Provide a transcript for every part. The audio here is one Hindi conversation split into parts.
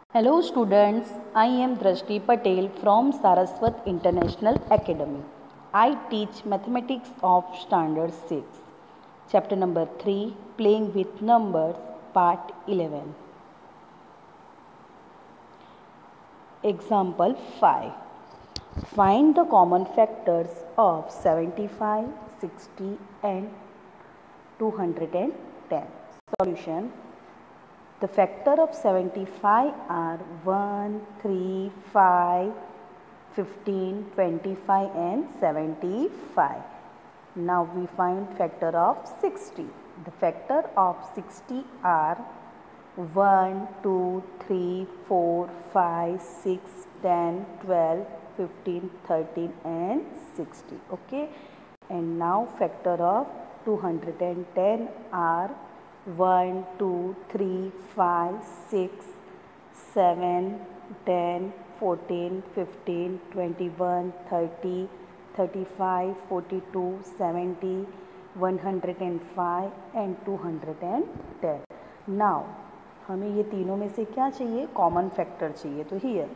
Hello students, I am Drashti Patel from Saraswat International Academy. I teach Mathematics of Standard 6. Chapter number 3, Playing with Numbers, Part 11. Example 5. Find the common factors of 75, 60 and 210. Solution. The factor of 75 are 1, 3, 5, 15, 25 and 75. Now we find factor of 60. The factor of 60 are 1, 2, 3, 4, 5, 6, 10, 12, 15, 13 and 60. Okay. And now factor of 210 are 1, 2, 3, 5, 6, 7, 10, 14, 15, 21, 30, 35, 42, 70, 105 and 210. Now हमें ये तीनों में से क्या चाहिए? कॉमन फैक्टर चाहिए. तो हियर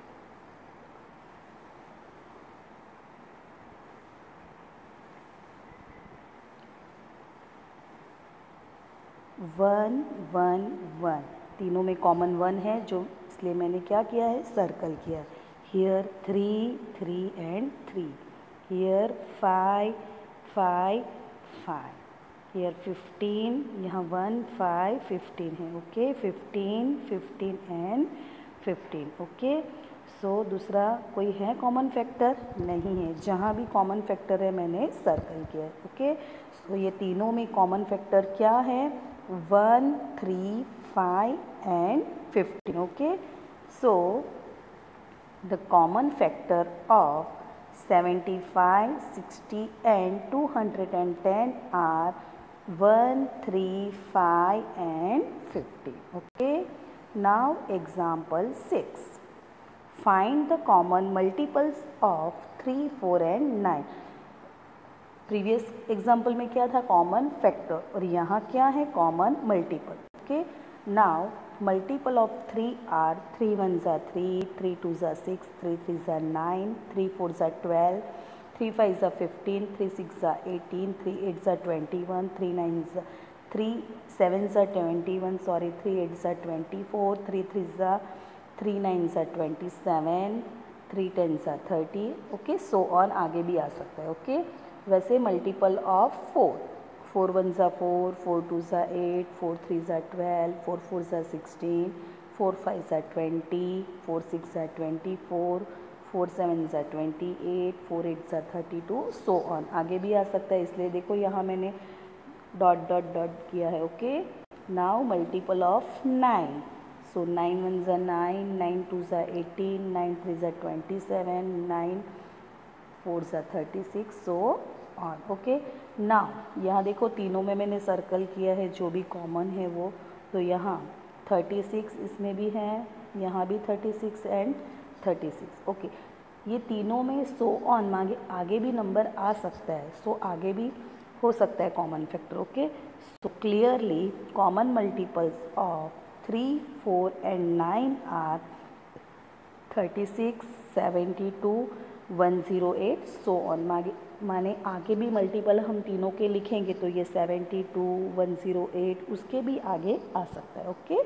1, 1, 1 तीनों में कॉमन 1 है, जो इसलिए मैंने क्या किया है? सर्कल किया. Here 3, 3 and 3. हियर 5, 5, 5. हियर 15, यहाँ 1, 5, 15 है. ओके. 15, 15 एंड 15. ओके. सो दूसरा कोई है कॉमन फैक्टर? नहीं है. जहाँ भी कॉमन फैक्टर है मैंने सर्कल किया है. ओके. सो ये तीनों में कॉमन फैक्टर क्या है? 1, 3, 5 and 15. Okay. So the common factor of 75, 60 and 210 are 1, 3, 5 and 15. Okay. Now example 6. Find the common multiples of 3, 4 and 9. Previous example में क्या था? Common factor. और यहाँ क्या है? Common multiple. Okay. Now multiple of 3 are 3 1 ज़ा 3, 3 2 ज़ा 6, 3 3 ज़ा 9, 3 4 ज़ा 12, 3 5 ज़ा 15, 3 6 ज़ा 18, 3 8 ज़ा 21, 3 9 ज़ा 3 7 ज़ा 21, सॉरी 3 8 ज़ा 24, 3 3 ज़ा 3 9 ज़ा 27, 3 10 ज़ा 30. ओके. सो ऑन आगे भी आ सकता है. ओके. वैसे मल्टीपल ऑफ 4, 4 1 ज़ा 4, 4 2 ज़ा 8, 4 3 ज़ा 12, 4 4 ज़ा 16, 4 5 ज़ा 20, 4 6 ज़ा 24, 4 7 ज़ा 28, 4 8 ज़ा 32. सो ऑन आगे भी आ सकता है. इसलिए देखो यहाँ मैंने डॉट डॉट डॉट किया है. Okay. Now multiple of 9. So 9 1 ज़ा 9, 9 2 ज़ा 18, 9 3 ज़ा 27, 9 4 ज़ा 36. So on. ओके. नाउ यहाँ देखो तीनों में मैंने सर्कल किया है जो भी कॉमन है वो. तो यहाँ 36 इसमें भी है, यहाँ भी 36 एंड 36. ओके. ये तीनों में सो ऑन आगे भी नंबर आ सकता है. सो आगे भी हो सकता है common factor. Okay. So clearly common multiples of 3, 4 and 9 are 36, 72, 108. So on माने आगे भी मल्टीपल हम तीनों के लिखेंगे तो ये 72, 108 उसके भी आगे आ सकता है. Okay.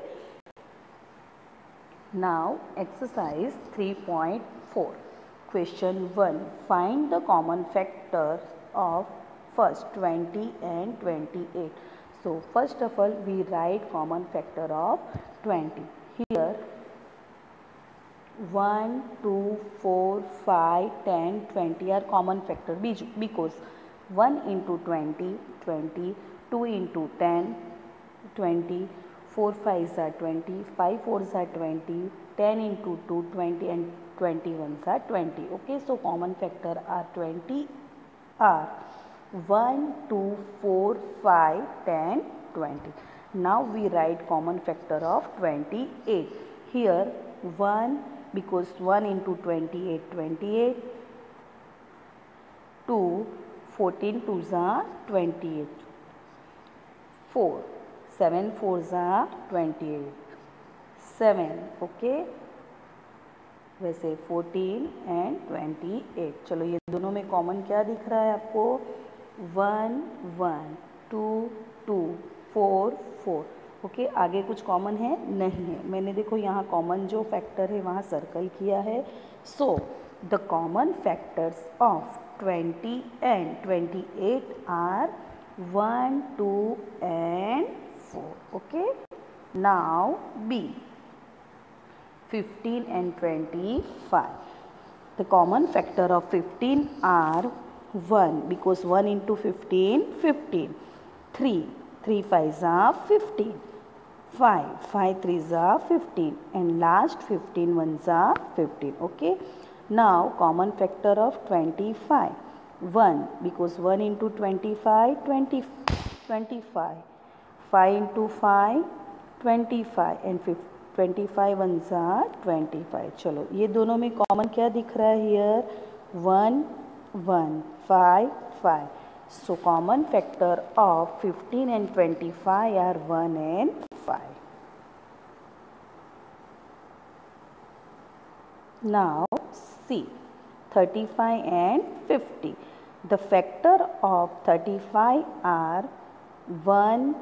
Now exercise 3.4. Question 1. Find the common factor of first 20 and 28. So first of all we write common factor of 20. Here 1, 2, 4, 5, 10, 20 are common factor because 1 into 20, 20, 2 into 10, 20, 4 5s are 20, 5 4s are 20, 10 into 2, 20 and 21s are 20. Okay, so common factor are 20 are 1, 2, 4, 5, 10, 20. Now we write common factor of 28. Here 1 because 1 into 28, 28, 2, 14 2s are 28, 4, 7 4s are 28, 7. Okay, वैसे 14 एंड 28. चलो ये दोनों में कॉमन क्या दिख रहा है आपको? 1 1, 2 2, 4 4. ओके, आगे कुछ कॉमन है? नहीं है. मैंने देखो यहाँ कॉमन जो फैक्टर है वहाँ सर्कल किया है. So the common factors of 20 and 28 are 1, 2 and 4. Okay, now B, 15 and 25. The common factor of 15 are 1, because 1 into 15, 15. 3, 3 5s are 15. 5, 5 3s are 15. And last 15 ones are 15. Okay. Now common factor of 25. 1, because 1 into 25, 25. 5 into 5, 25. And 25 ones are 25. चलो ये दोनों में कॉमन क्या दिख रहा है? Here 1 1, 5 5. So common factor of 15 and 25 are 1 and 5. Now C, 35 and 50. The factor of 35 are 1,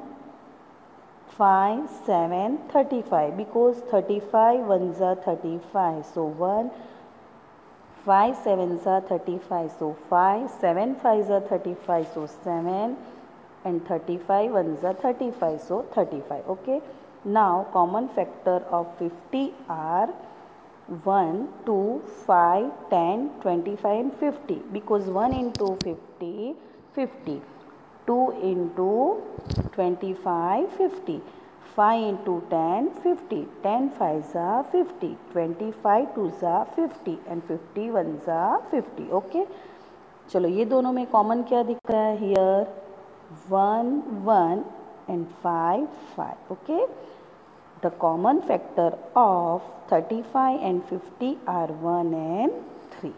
5, 7, 35, because 35 ones are 35. So 1, 5 7s are 35. So 5, 7 5s are 35. So 7, and 35 ones are 35. So 35. Okay. Now common factor of 50 are 1, 2, 5, 10, 25 and 50, because 1 into 50, 50. 2 into 25, 50. 5 into 10, 50. 10 5s are 50. 25 2s are 50. And 50 1s are 50. Okay. चलो ये दोनों में कॉमन क्या दिख रहा है? Here 1 1 and 5 5. Okay. The common factor of 35 and 50 are 1 and 3.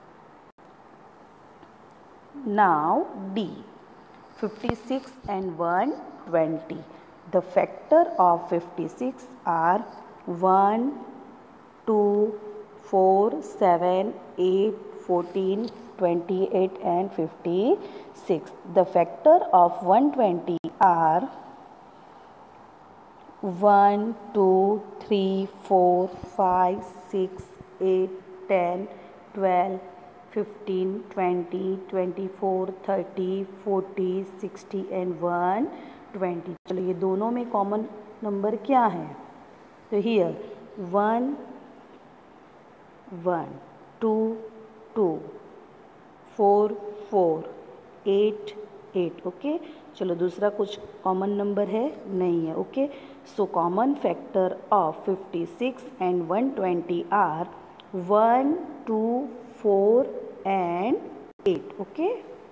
Now D, 56 and 120. The factor of 56 are 1, 2, 4, 7, 8, 14, 28 and 56. The factor of 120 are 1, 2, 3, 4, 5, 6, 8, 10, 12, 15, 20, 24, 30, 40, 60 and 120. चलो ये दोनों में कॉमन नंबर क्या है? तो हियर 1 1, 2 2, 4 4, 8 8. ओके. चलो दूसरा कुछ कॉमन नंबर है? नहीं है. Okay. So common factor of 56 and 120 are 1, 2, 4 and 8. Okay.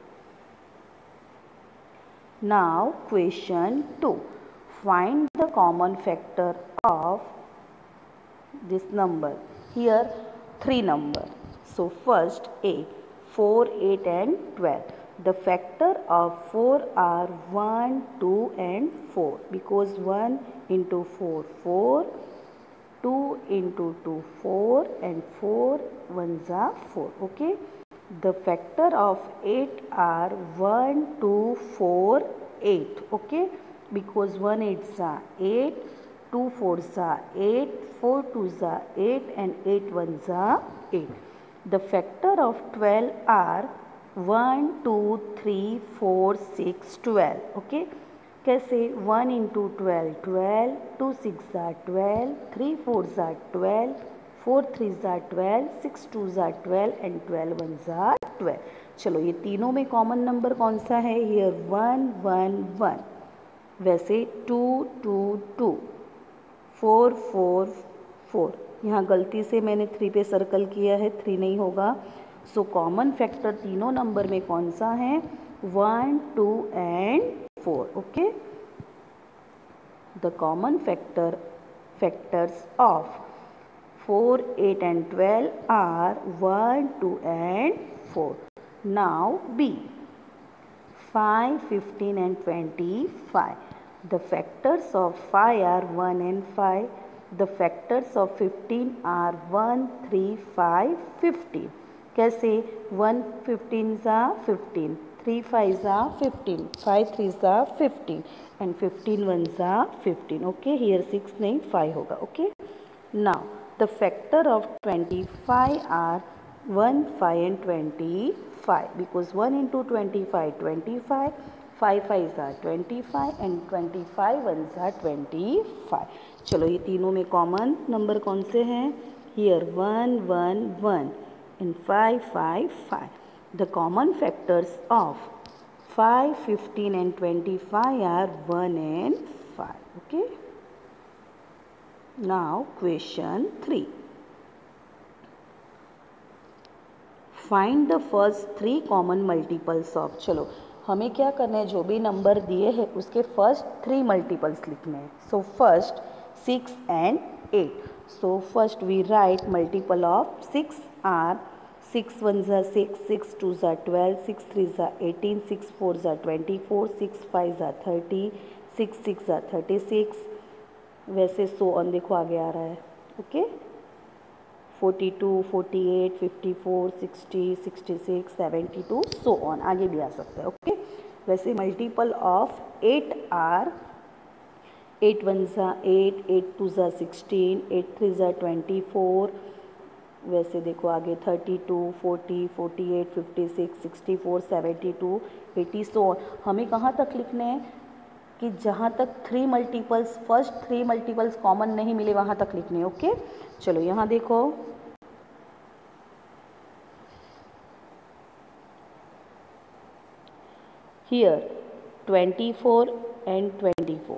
Now question 2. Find the common factor of this number. Here 3 number. So first A, 4, 8 and 12. The factor of 4 are 1, 2 and 4, because 1 into 4 4, 2 into 2 4 and 4 ones are 4. Okay. The factor of 8 are 1, 2, 4, 8. Okay. Because 1 8s are 8, 2 4s are 8, 4 2s are 8 and 8 ones are 8. The factor of 12 are 1, 2, 3, 4, 6, 12. Okay. कैसे? 1 into 12 12, 2 6s are 12, 3 4s are 12, 4 3s are 12, 6 2s are 12 and 12 ones are 12. चलो ये तीनों में कॉमन नंबर कौन सा है? हियर 1 1 1. वैसे 2 2 2, 4 4 4. यहाँ गलती से मैंने 3 पे सर्कल किया है, 3 नहीं होगा. सो कॉमन फैक्टर तीनों नंबर में कौन सा है? 1 2 and 4. Okay. The common factors of 4, 8 and 12 are 1, 2 and 4. Now B, 5, 15 and 25. The factors of 5 are 1 and 5. The factors of 15 are 1, 3, 5, 15. कैसे 1 15 ज़ा 15, 3 5 ज़ा 15, 5 3 ज़ा 15 and 15 1 ज़ा 15. Okay, here 6 नहीं 5 होगा. Okay, now the factor of 25 are 1, 5 and 25 because 1 into 25 25, 5 5 are 25 and 25 1s are 25. चलो ये तीनों में कॉमन नंबर कौन से हैं? Here 1 1 1 and 5 5 5. The common factors of 5, 15 and 25 are 1 and 5. Okay. Now question 3. Find the first 3 common multiples of. चलो हमें क्या करना है, जो भी नंबर दिए हैं उसके फर्स्ट 3 मल्टीपल्स लिखने हैं. So first 6 and 8. So first we write multiple of 6 are 6 1s are 6, 6 2s are 12, 6 3s are 18, 6 4s are 24, 6 5s are 30, 6 6 are 36. वैसे सो ऑन देखो आगे आ रहा है. ओके 42, 48, 54, 60, 66, 72 सो ऑन आगे भी आ सकता है. ओके वैसे multiple of 8 are 8 1s are 8, 8 2s are 16, 8 3s are 24. वैसे देखो आगे 32, 40, 48, 56, 64, 72, 80 सो हमें कहाँ तक लिखने हैं कि जहाँ तक 3 मल्टीपल्स फर्स्ट 3 मल्टीपल्स कॉमन नहीं मिले वहाँ तक लिखने हैं. ओके चलो यहाँ देखो हियर 24 and 24.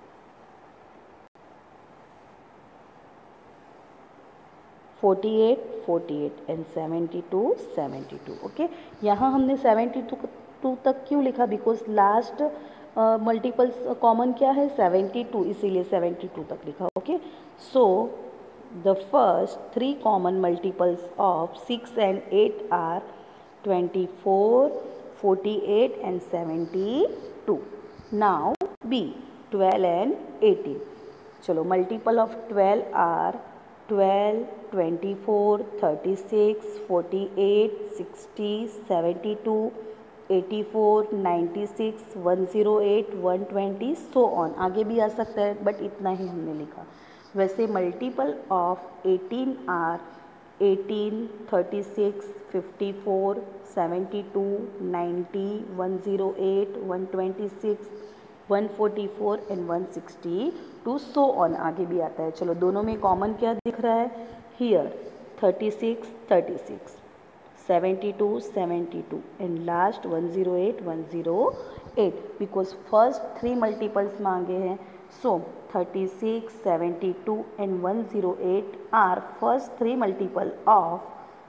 48, 48 and 72, 72. ओके यहाँ हमने 72 तक क्यों लिखा? बिकॉज लास्ट मल्टीपल्स कॉमन क्या है 72, इसीलिए 72 तक लिखा. Okay so the first 3 common multiples of 6 and 8 are 24, 48 and 72. Now b 12 and 18. चलो multiple of 12 are 12, 24, 36, 48, 60, 72, 84, 96, 108, 120 so on आगे भी आ सकता है बट इतना ही हमने लिखा. वैसे multiple of 18 are 18, 36, 54, 72, 90, 108, 126, 144 and 162 so on आगे भी आता है. चलो दोनों में कॉमन क्या दिख रहा है? Here 36, 36, 72, 72 and last 108, 108 because first 3 multiples मांगे हैं. So 36, 72 and 108 are first 3 multiple of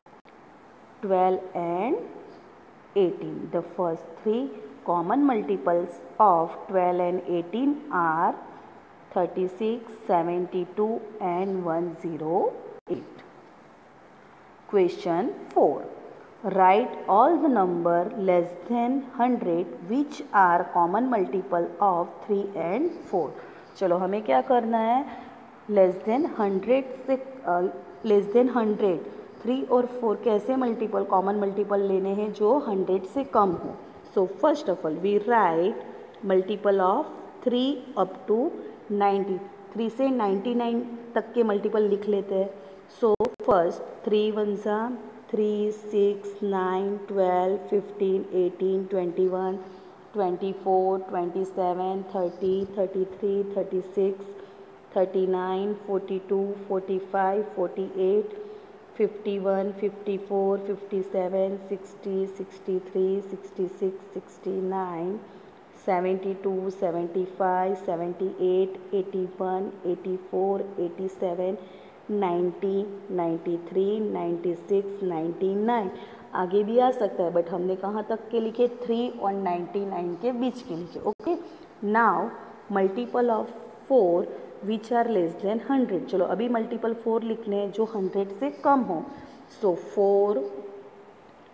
12 and 18. The first 3 common multiples of 12 and 18 are 36, 72 and 108. Question 4. Write all the number less than 100 which are common multiple of 3 and 4. चलो हमें क्या करना है? लेस देन 100 से लेस देन 100 3 और 4 कैसे मल्टीपल कॉमन मल्टीपल लेने हैं जो 100 से कम हो. So first of all we write multiple of 3 up to 90. 3 से 99 तक के मल्टीपल लिख लेते हैं. सो फर्स्ट 3 1 ज़ा 3, 6, 9, 12, 15, 18, 21, 24, 27, 30, 33, 36, 39, 42, 45, 48, 51, 54, 57, 60, 63, 66, 69, 72, 75, 78, 81, 84, 87, 90, 93, 96, 99 आगे भी आ सकता है बट हमने कहाँ तक के लिखे 3 और 99 के बीच के लिखे. Okay now multiple of 4 which are less than 100. चलो अभी मल्टीपल 4 लिखने हैं जो 100 से कम हो. सो 4,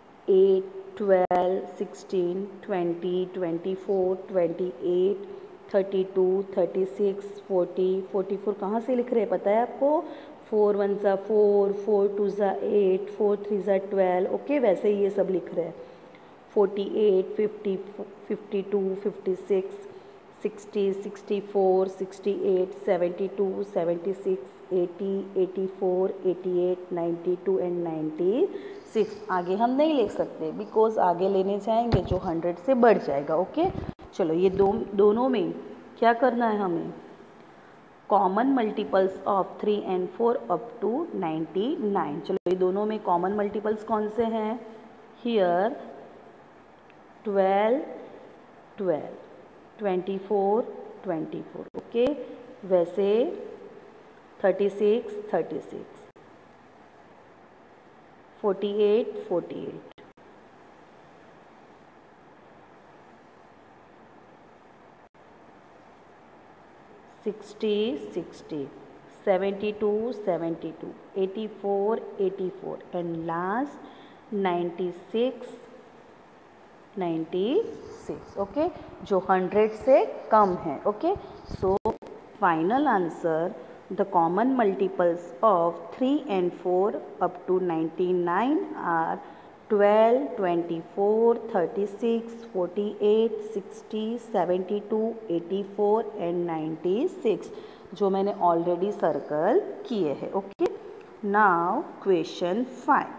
8, 12, 16, 20, 24, 28, 32, 36, 40, 44 कहाँ से लिख रहे हैं पता है आपको? 4 1 ज़ा 4, 4 2 ज़ा 8, 4 3 ज़ा 12, ओके वैसे ही ये सब लिख रहे हैं। 48, 50, 52, 56, 60, 64, 68, 72, 76, 80, 84, 88, 92 एंड 96। आगे हम नहीं लिख सकते बिकॉज आगे लेने जाएंगे जो 100 से बढ़ जाएगा, ओके। चलो ये दोनों में क्या करना है हमें? Common multiples of 3 and 4 up to 99। चलो ये दोनों में कॉमन मल्टीपल्स कौन से हैं? Here 12, 12, 24, 24, okay. वैसे 36, 36, 48, 48, 60, 60, 72, 72, 84, 84 and last 96, 96, ओके जो 100 से कम है, okay. So final answer the common multiples of 3 and 4 up to 99 are 12, 24, 36, 48, 60, 72, 84 and 96 जो मैंने ऑलरेडी सर्कल किए हैं, okay. Now question 5,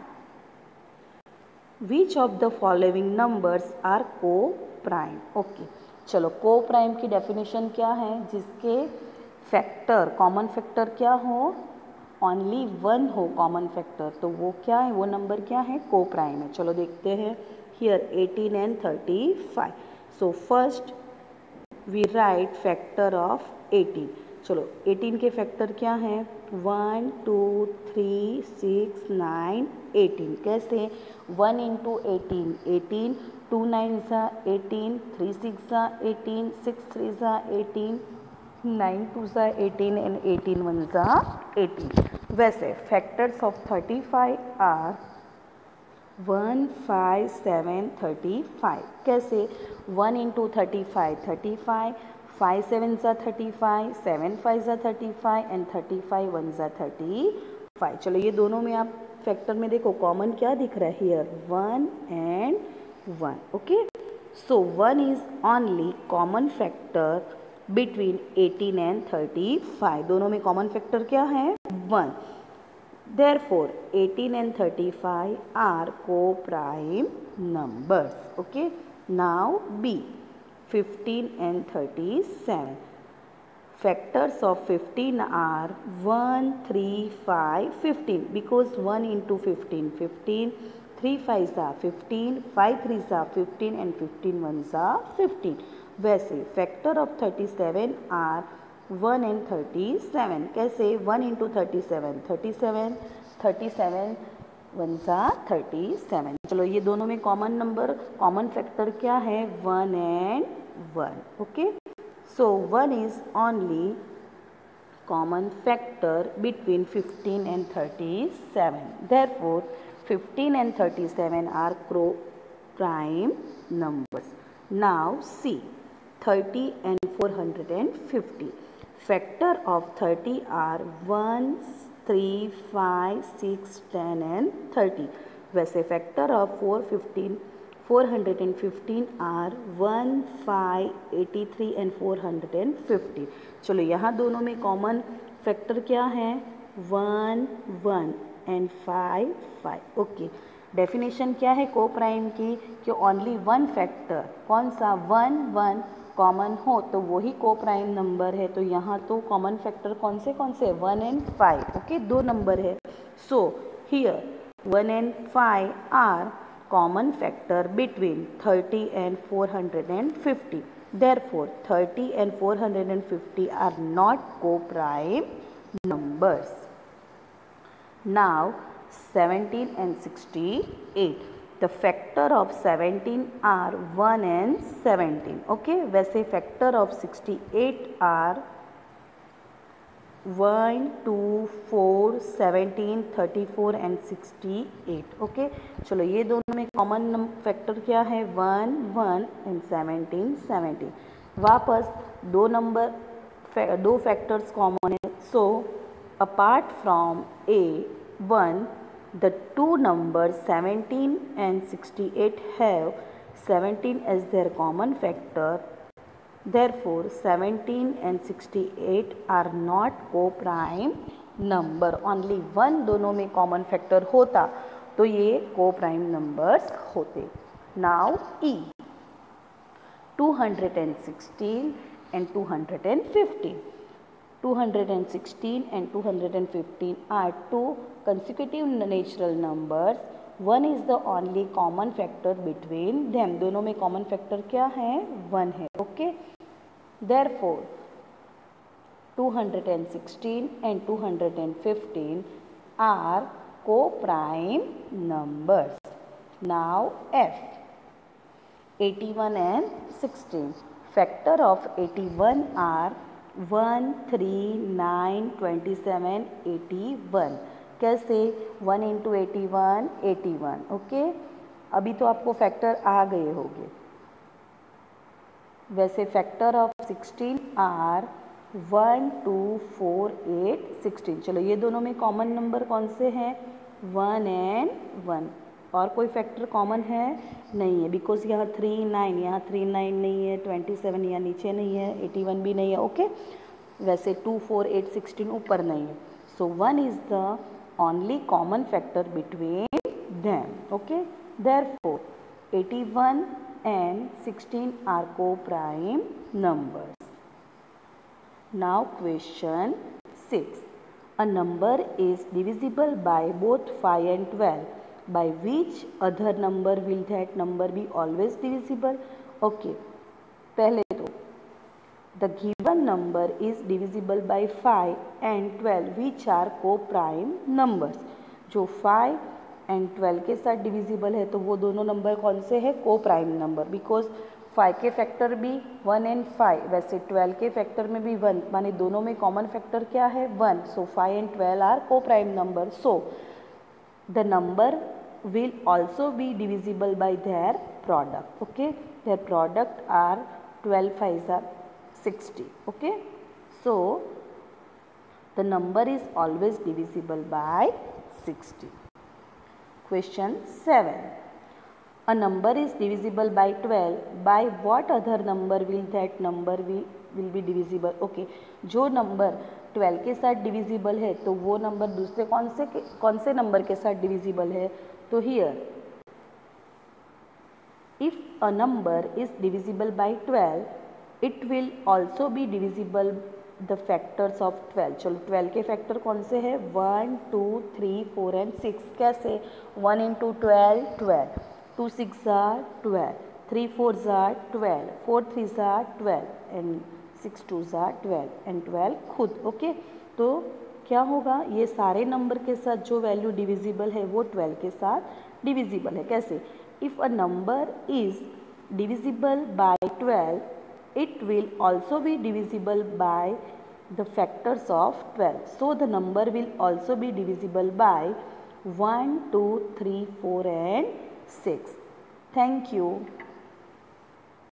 which of the following numbers are coprime? Okay चलो को प्राइम की डेफिनेशन क्या है? जिसके फैक्टर कॉमन फैक्टर क्या हो? ओनली वन हो कॉमन फैक्टर, तो वो क्या है? वो नंबर क्या है? को प्राइम है। चलो देखते हैं। Here 18 and 35। So first we write factor of 18। चलो 18 के फैक्टर क्या हैं? 1 2 3 6 9 18। कैसे? 1 into 18 18, 2 9 ज़ा 18, 3 6 ज़ा 18, 6 3 ज़ा 18, 9 2 ज़ा 18 and 18 1 ज़ा 18। वैसे फैक्टर्स ऑफ 35 आर 1 5 7 35। कैसे? 1 into 35 35, 5 7 ज़ा 35, 7 5 ज़ा 35 एंड 35 1 ज़ा 35। चलो ये दोनों में आप फैक्टर में देखो कॉमन क्या दिख रहा है? Here 1 and 1, okay. So 1 is only common factor between 18 and 35। दोनों में कॉमन फैक्टर क्या है? 1। Therefore 18 and 35 are co-prime numbers, okay। Now B, 15 and 37। Factors of 15 are 1 3 5 15 because 1 into 15 15, 3 5s are 15, 5 3s are 15 and 15 1s are 15। वैसे फैक्टर ऑफ 37 आर 1 and 37। कैसे? 1 into 37 37, 37 1s are 37। चलो ये दोनों में कॉमन नंबर कॉमन फैक्टर क्या है? 1 and 1, okay. So 1 is only common factor between 15 and 37. Therefore 15 and 37 are prime numbers. Now see 30 and 450. Factor of 30 are 1 3 5 6 10 and 30। वैसे factor of 415 are 1 5 83 and 450। चलो यहाँ दोनों में कॉमन फैक्टर क्या है? 1 1 and 5 5, ओके। डेफिनेशन क्या है को प्राइम की? कि ओनली वन फैक्टर कौन सा? 1 1 कॉमन हो तो वही को प्राइम नंबर है। तो यहाँ तो कॉमन फैक्टर कौन से 1 and 5, ओके। दो नंबर है। So here 1 and 5 are common factor between 30 and 450. Therefore 30 and 450 are not co-prime numbers. Now 17 and 68. The factor of 17 are 1 and 17, okay। वैसे factor of 68 are 1 2 4 17 34 and 68, okay. चलो ये दोनों में कॉमन फैक्टर क्या है? 1 1 and 17 17। वापस दो फैक्टर्स कॉमन है, so apart from A1 the two numbers 17 and 68 have 17 as their common factor. Therefore 17 and 68 are not co-prime number. Only one दोनों में common factor होता तो ये co-prime numbers होते. Now E 216 and 215. 216 and 215 are two consecutive natural numbers. One is the only common factor between them. दोनों में common factor क्या है? 1 है. Okay. Therefore 216 and 215 are co-prime numbers. Now F 81 and 16. Factor of 81 are 1, 3, 9, 27, 81. कैसे? 1 into 81, 81. ओके, अभी तो आपको फैक्टर आ गए होंगे. वैसे फैक्टर ऑफ 16 आर 1, 2, 4, 8, 16. चलो ये दोनों में कॉमन नंबर कौन से हैं? 1 and 1. और कोई फैक्टर कॉमन है? नहीं है, बिकॉज यहाँ 3, 9, यहाँ 3, 9 नहीं है, 27 यहाँ नीचे नहीं है, 81 भी नहीं है. ओके, वैसे 2, 4, 8, 16 ऊपर नहीं है. So 1 is the only common factor between them. Okay, therefore 81 and 16 are co-prime numbers. Now question 6. A number is divisible by both 5 and 12. By which other number will that number be always divisible? Okay, पहले तो the given number is divisible by 5 and 12 which are co-prime numbers. जो 5 and 12 के साथ divisible है तो वो दोनों नंबर कौन से हैं? co-prime number. बिकॉज 5 के फैक्टर भी 1 and 5, वैसे 12 के फैक्टर में भी 1, माने दोनों में कॉमन फैक्टर क्या है? 1. So 5 and 12 are co-prime number. So the number will also be divisible by their product. Okay, their product are 12 5s are 60. Okay, so the number is always divisible by 60. Question 7. A number is divisible by 12. By what other number will that number will be divisible? Okay, जो नंबर 12 के साथ डिविजिबल है तो वो नंबर दूसरे कौन से नंबर के साथ डिविजिबल है? तो here if a number is divisible by 12, it will also be divisible the factors of 12. चलो 12 के फैक्टर कौन से हैं? 1, 2, 3, 4 and 6. कैसे? 1 into 12, 12. 2 6 are 12. 3 4s are 12. 4 3s are 12 and 6 2s are 12 and 12 खुद. ओके, तो क्या होगा? ये सारे नंबर के साथ जो वैल्यू डिविजिबल है वो 12 के साथ डिविजिबल है. कैसे? If a number is divisible by 12, it will also be divisible by the factors of 12. So the number will also be divisible by 1, 2, 3, 4 and 6. Thank you.